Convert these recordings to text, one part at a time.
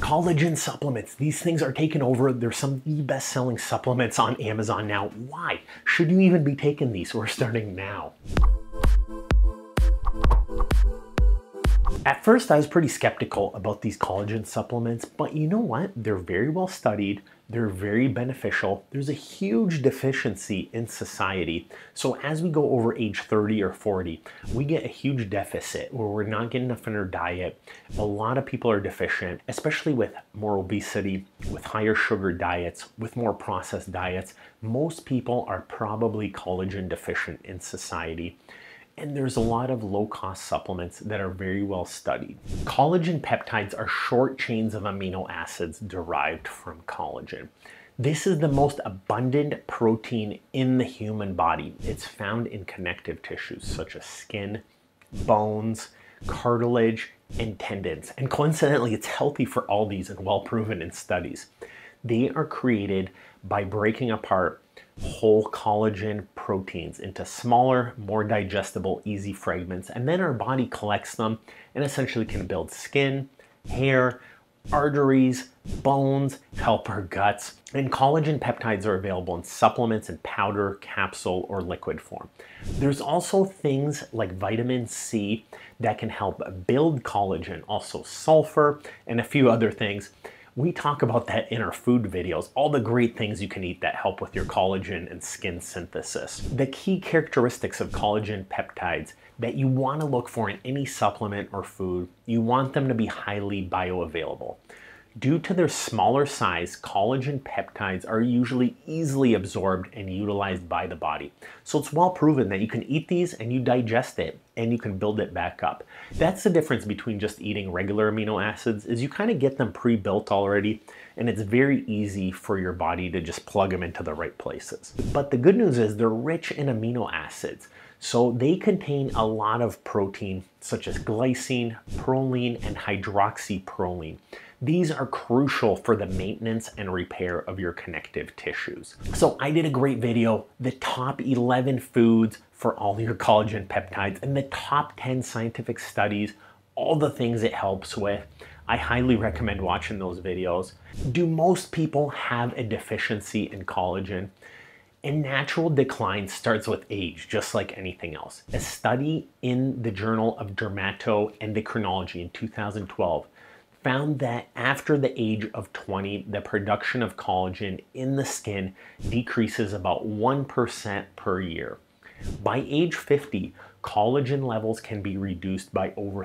Collagen supplements. These things are taking over. They're some of the best-selling supplements on Amazon now. Why? Should you even be taking these? We're starting now. At first, I was pretty skeptical about these collagen supplements, but you know what? They're very well studied. They're very beneficial. There's a huge deficiency in society. So as we go over age 30 or 40, we get a huge deficit where we're not getting enough in our diet. A lot of people are deficient, especially with more obesity, with higher sugar diets, with more processed diets. Most people are probably collagen deficient in society. And there's a lot of low-cost supplements that are very well studied. Collagen peptides are short chains of amino acids derived from collagen. This is the most abundant protein in the human body. It's found in connective tissues such as skin, bones, cartilage, and tendons. And coincidentally, it's healthy for all these and well proven in studies. They are created by breaking apart whole collagen proteins into smaller, more digestible, easy fragments, and then our body collects them and essentially can build skin, hair, arteries, bones, help our guts. And collagen peptides are available in supplements in powder, capsule, or liquid form. There's also things like vitamin C that can help build collagen, also sulfur, and a few other things. We talk about that in our food videos, all the great things you can eat that help with your collagen and skin synthesis. The key characteristics of collagen peptides that you want to look for in any supplement or food, you want them to be highly bioavailable. Due to their smaller size, collagen peptides are usually easily absorbed and utilized by the body. So it's well proven that you can eat these and you digest it and you can build it back up. That's the difference between just eating regular amino acids, is you kind of get them pre-built already and it's very easy for your body to just plug them into the right places. But the good news is they're rich in amino acids. So they contain a lot of protein such as glycine, proline, and hydroxyproline. These are crucial for the maintenance and repair of your connective tissues. So I did a great video, the top 11 foods for all your collagen peptides and the top 10 scientific studies, all the things it helps with. I highly recommend watching those videos. Do most people have a deficiency in collagen? And natural decline starts with age, just like anything else. A study in the Journal of Dermatoendocrinology in 2012 found that after the age of 20, the production of collagen in the skin decreases about 1% per year. By age 50, collagen levels can be reduced by over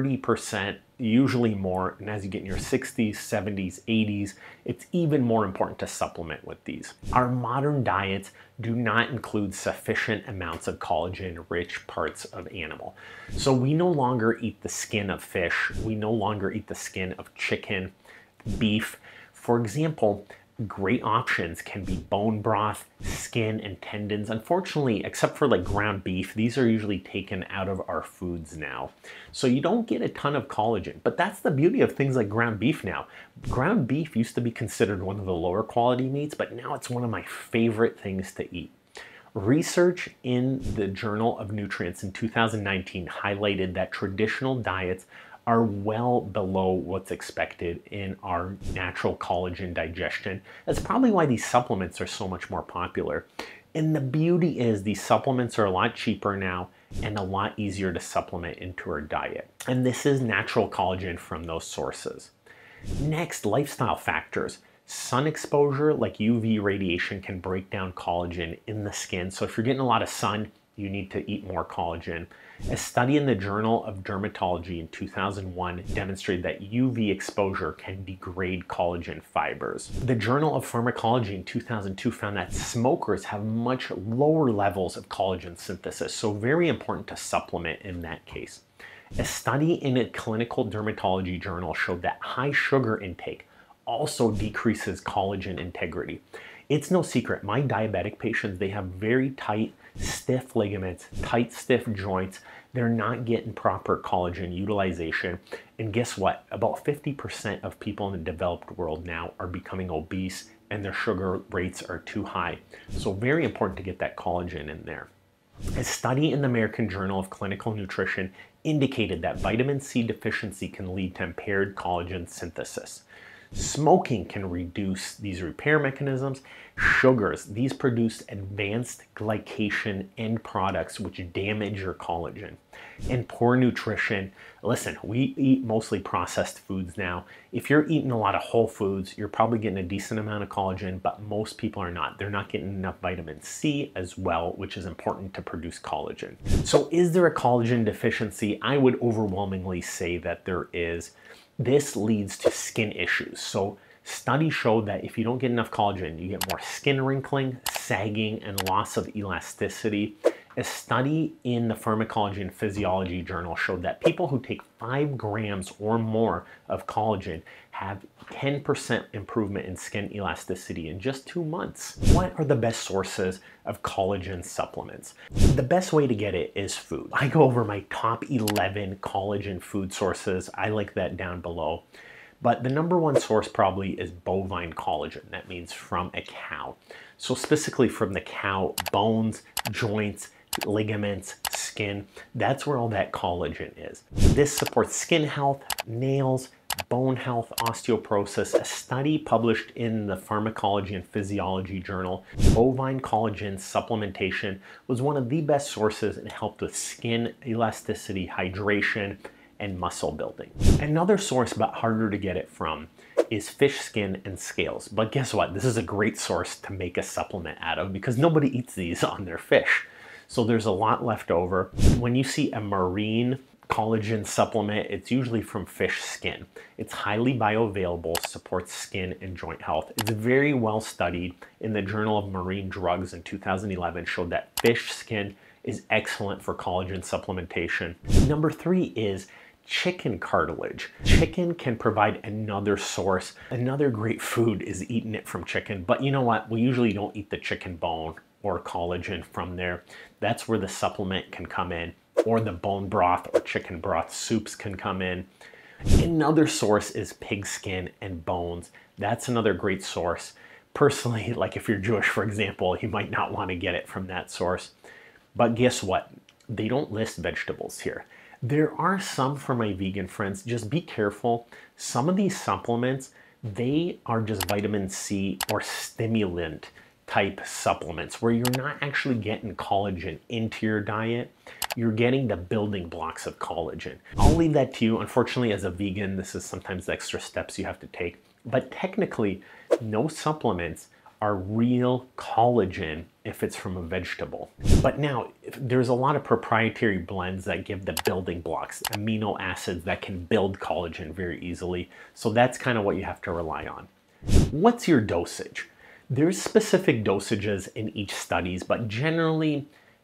30%, usually more. And as you get in your 60s, 70s, 80s, it's even more important to supplement with these. Our modern diets do not include sufficient amounts of collagen-rich parts of animal. So we no longer eat the skin of fish. We no longer eat the skin of chicken, beef. For example, great options can be bone broth, skin, and tendons. Unfortunately, except for like ground beef, these are usually taken out of our foods now. So you don't get a ton of collagen, but that's the beauty of things like ground beef now. Ground beef used to be considered one of the lower quality meats, but now it's one of my favorite things to eat. Research in the Journal of Nutrients in 2019 highlighted that traditional diets are well below what's expected in our natural collagen digestion. That's probably why these supplements are so much more popular. And the beauty is these supplements are a lot cheaper now and a lot easier to supplement into our diet. And this is natural collagen from those sources. Next, lifestyle factors. Sun exposure like UV radiation can break down collagen in the skin. So if you're getting a lot of sun, you need to eat more collagen. A study in the Journal of Dermatology in 2001 demonstrated that UV exposure can degrade collagen fibers. The Journal of Pharmacology in 2002 found that smokers have much lower levels of collagen synthesis, so very important to supplement in that case. A study in a clinical dermatology journal showed that high sugar intake also decreases collagen integrity. It's no secret, my diabetic patients, they have very tight, stiff ligaments, tight, stiff joints. They're not getting proper collagen utilization. And guess what? About 50% of people in the developed world now are becoming obese and their sugar rates are too high. So very important to get that collagen in there. A study in the American Journal of Clinical Nutrition indicated that vitamin C deficiency can lead to impaired collagen synthesis. Smoking can reduce these repair mechanisms. Sugars, these produce advanced glycation end products which damage your collagen. And poor nutrition. Listen, we eat mostly processed foods now. If you're eating a lot of whole foods, you're probably getting a decent amount of collagen, but most people are not. They're not getting enough vitamin C as well, which is important to produce collagen. So is there a collagen deficiency? I would overwhelmingly say that there is. This leads to skin issues. So studies show that if you don't get enough collagen, you get more skin wrinkling, sagging, and loss of elasticity. A study in the Pharmacology and Physiology journal showed that people who take 5 grams or more of collagen have 10% improvement in skin elasticity in just 2 months. What are the best sources of collagen supplements? The best way to get it is food. I go over my top 11 collagen food sources. I link that down below. But the number one source probably is bovine collagen. That means from a cow. So specifically from the cow, bones, joints, ligaments, skin, that's where all that collagen is. This supports skin health, nails, bone health, osteoporosis. A study published in the Pharmacology and Physiology journal, bovine collagen supplementation was one of the best sources and helped with skin elasticity, hydration, and muscle building. Another source, but harder to get it from, is fish skin and scales. But guess what? This is a great source to make a supplement out of because nobody eats these on their fish. So there's a lot left over. When you see a marine collagen supplement, it's usually from fish skin. It's highly bioavailable, supports skin and joint health. It's very well studied in the Journal of Marine Drugs in 2011, showed that fish skin is excellent for collagen supplementation. Number 3 is chicken cartilage. Chicken can provide another source. Another great food is eating it from chicken, but you know what? We usually don't eat the chicken bone or collagen from there. That's where the supplement can come in, or the bone broth or chicken broth soups can come in. Another source is pig skin and bones. That's another great source. Personally, like if you're Jewish, for example, you might not want to get it from that source. But guess what? They don't list vegetables here. There are some for my vegan friends. Just be careful. Some of these supplements, they are just vitamin C or stimulant type supplements where you're not actually getting collagen into your diet. You're getting the building blocks of collagen. I'll leave that to you. Unfortunately, as a vegan, this is sometimes the extra steps you have to take. But technically, no supplements are real collagen if it's from a vegetable. But now, there's a lot of proprietary blends that give the building blocks, amino acids that can build collagen very easily. So that's kind of what you have to rely on. What's your dosage? There's specific dosages in each studies, but generally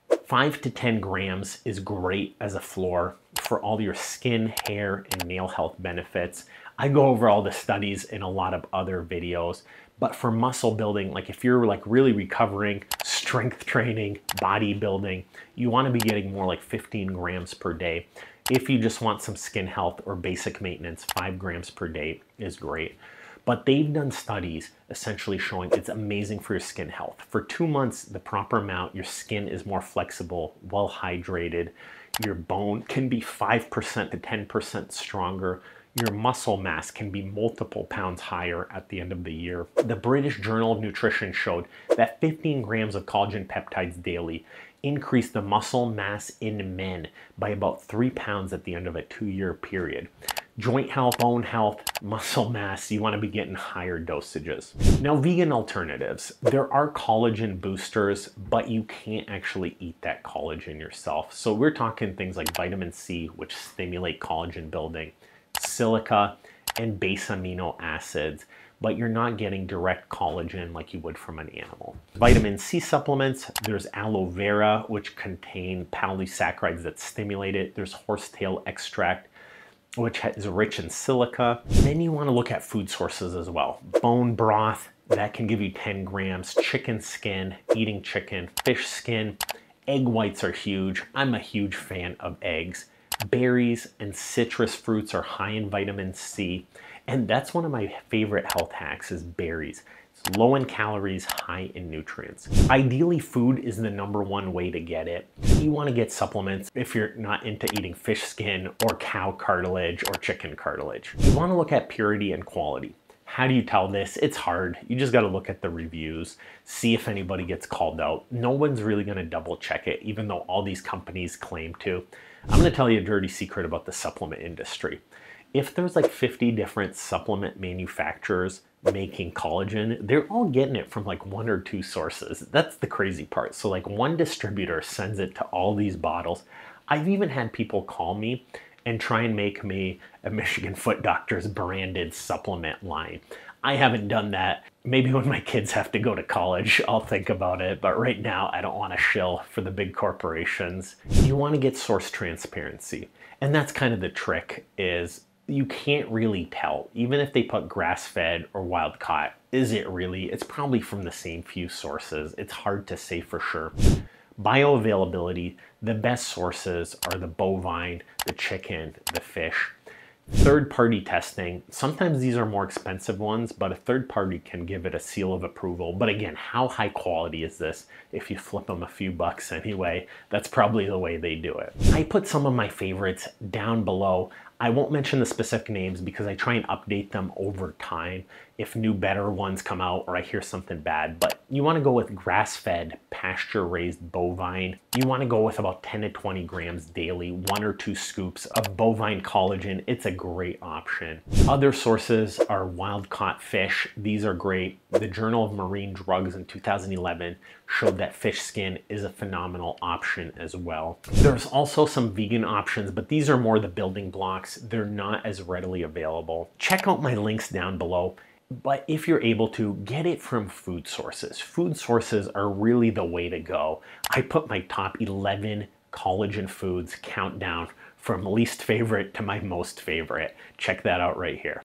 5 to 10 grams is great as a floor for all your skin, hair, and nail health benefits. I go over all the studies in a lot of other videos, but for muscle building, like if you're like really recovering, strength training, bodybuilding, you want to be getting more like 15 grams per day. If you just want some skin health or basic maintenance, 5 grams per day is great. But they've done studies essentially showing it's amazing for your skin health. For 2 months, the proper amount, your skin is more flexible, well hydrated. Your bone can be 5% to 10% stronger. Your muscle mass can be multiple pounds higher at the end of the year. The British Journal of Nutrition showed that 15 grams of collagen peptides daily increased the muscle mass in men by about 3 pounds at the end of a 2-year period. Joint health, bone health, muscle mass, you want to be getting higher dosages. Now, vegan alternatives. There are collagen boosters, but you can't actually eat that collagen yourself. So we're talking things like vitamin C, which stimulate collagen building, silica, and base amino acids, but you're not getting direct collagen like you would from an animal. Vitamin C supplements, there's aloe vera, which contain polysaccharides that stimulate it. There's horsetail extract, which is rich in silica. Then you want to look at food sources as well. Bone broth, that can give you 10 grams. Chicken skin, eating chicken. Fish skin, egg whites are huge. I'm a huge fan of eggs. Berries and citrus fruits are high in vitamin C. And that's one of my favorite health hacks is berries. It's low in calories, high in nutrients. Ideally, food is the #1 way to get it. You want to get supplements if you're not into eating fish skin or cow cartilage or chicken cartilage. You want to look at purity and quality. How do you tell this? It's hard. You just got to look at the reviews, see if anybody gets called out. No one's really going to double check it, even though all these companies claim to. I'm going to tell you a dirty secret about the supplement industry. If there's like 50 different supplement manufacturers making collagen, they're all getting it from like 1 or 2 sources. That's the crazy part. So like one distributor sends it to all these bottles. I've even had people call me and try and make me a Michigan Foot Doctors branded supplement line. I haven't done that. Maybe when my kids have to go to college, I'll think about it. But right now, I don't want to shill for the big corporations. You want to get source transparency. And that's kind of the trick is you can't really tell. Even if they put grass-fed or wild-caught, is it really? It's probably from the same few sources. It's hard to say for sure. Bioavailability, the best sources are the bovine, the chicken, the fish. Third-party testing, sometimes these are more expensive ones, but a third party can give it a seal of approval. But again, how high quality is this? If you flip them a few bucks anyway, that's probably the way they do it. I put some of my favorites down below. I won't mention the specific names because I try and update them over time if new better ones come out or I hear something bad. But you want to go with grass-fed, pasture-raised bovine. You want to go with about 10 to 20 grams daily, 1 or 2 scoops of bovine collagen. It's a great option. Other sources are wild-caught fish. These are great. The Journal of Marine Drugs in 2011 showed that fish skin is a phenomenal option as well. There's also some vegan options, but these are more the building blocks. They're not as readily available. Check out my links down below. But if you're able to, get it from food sources. Food sources are really the way to go. I put my top 11 collagen foods countdown from least favorite to my most favorite. Check that out right here.